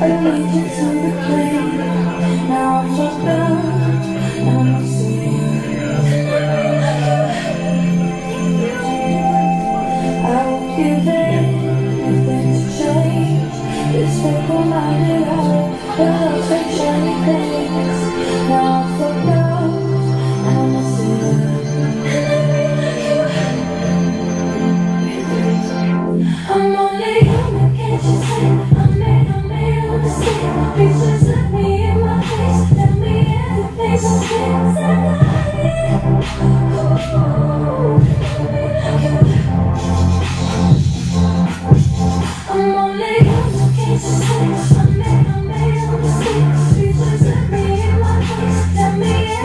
Tell me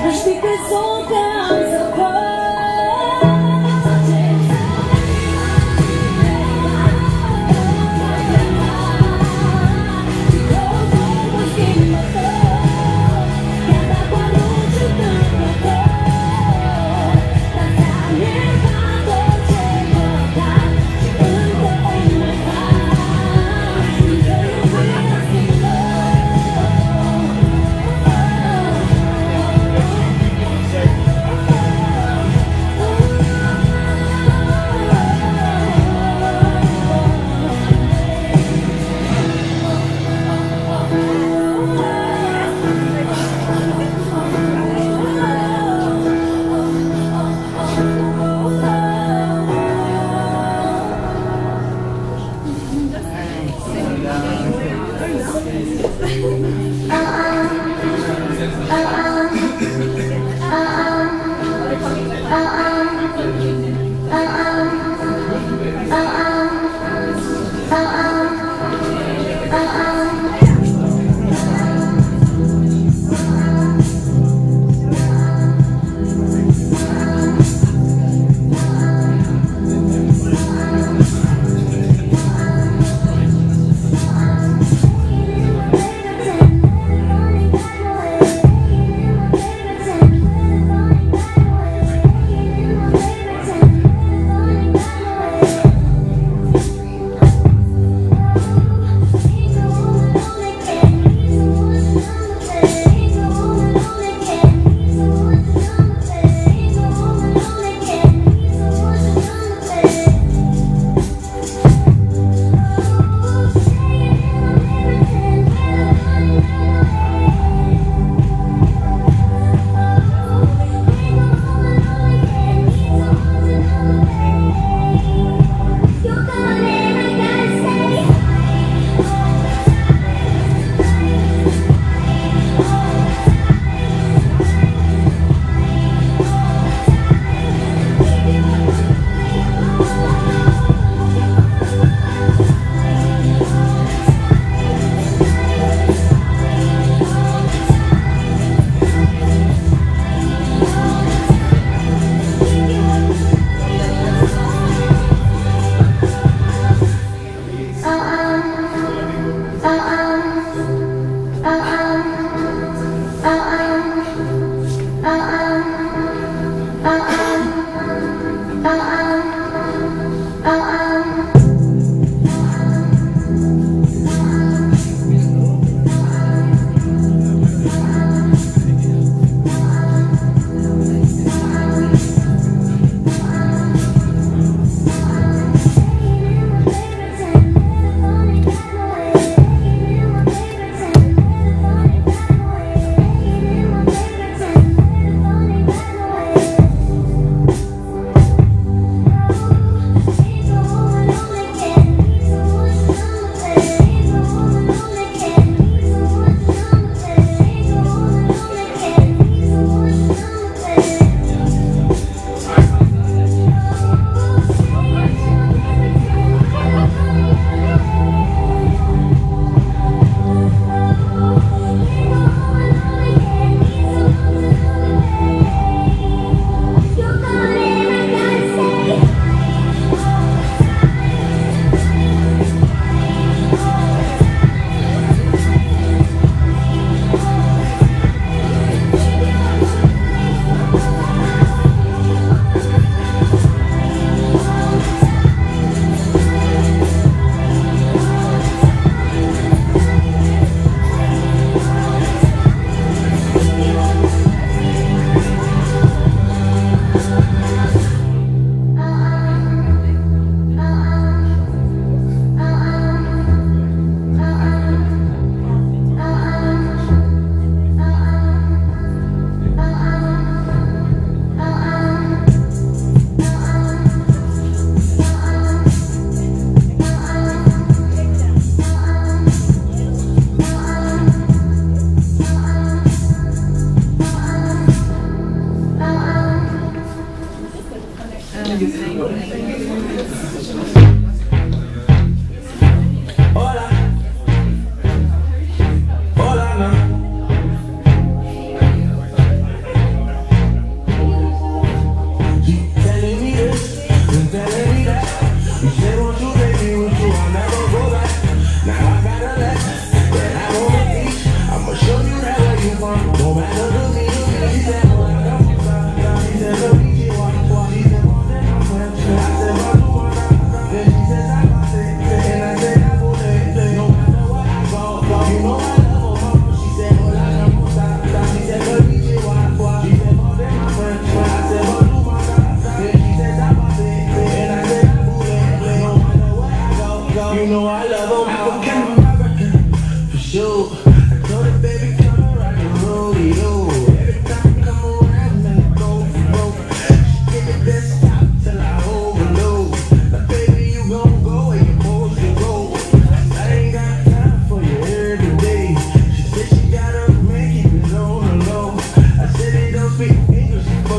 Mas fica solta apart.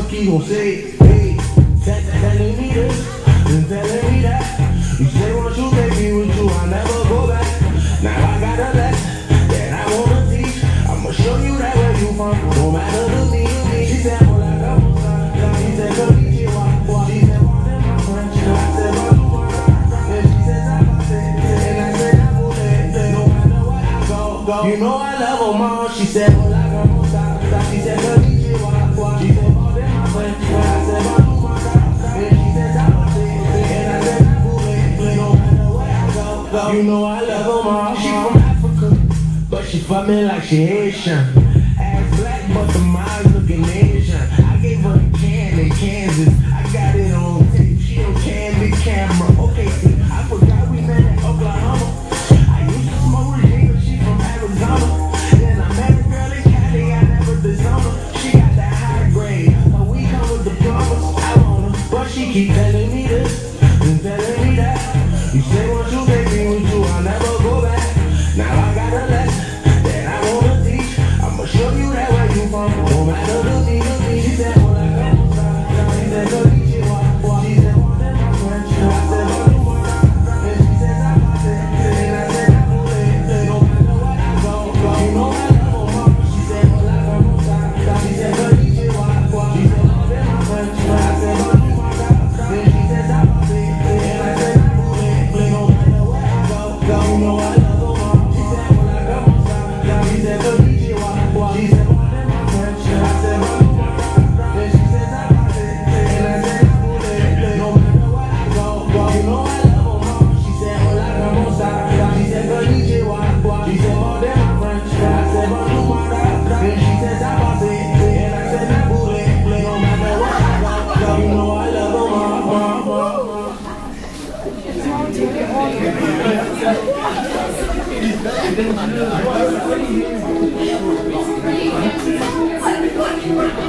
fuck you gon' say? Hey, telling me this and telling me that. You say once you take me with you, I'll never go back. Now I got a lesson that I wanna teach. I'ma show you that where you from, no matter the me. She said, hola, como está? She said, konnichiwa. She said, pardon my French. I said, bonjour. And she said, zapate. And I said, napole. No matter where I go, you know I love her, mom. She said, hola, como está? She said, konnichiwa. She said, pardon my French. I said, bonjour. And she said, zapate. And I said, napole. No matter where I go, you know I love her, mom. She from Africa, but she fuck me like she Haitian. Ass black, but the mind looking Asian. I gave her a can in Kansas. I got it on tape. She on candid camera. Okay, see, I forgot we met in Oklahoma. I used to smoke Regina. She from Arizona. Then I met a girl in Cali. I never disowned her. She got that high grade. Her we come with the promise. I want her, but she keep telling me this and telling me that. You say once you take me with you, I'll never go back. Now I got a lesson that I wanna teach. I'ma show you that where you from, no matter the me. She said, hola, como está? She said, konnichiwa. She said, pardon my French. I said, bonjour. And she said, zapate. And I said, napole. No matter where I go, you know I love her, mama. She said, hola, como está? She said, konnichiwa. She said, pardon my French. I said, bonjour. And she said, zapate. And I said, napole. No matter where I go, you know I love her, mama. She said, hola, como está? She said, konnichiwa. She said, pardon my French. I said, bonjour. And she said, zapate. And I said, napole. No matter where I go, you know I love her, mama. She said, hola, como está? She said, konnichiwa. She said, pardon my French. I said, bonjour. And she said, zapate. And I said, napole. No matter where I go, you know I love her, mama. What?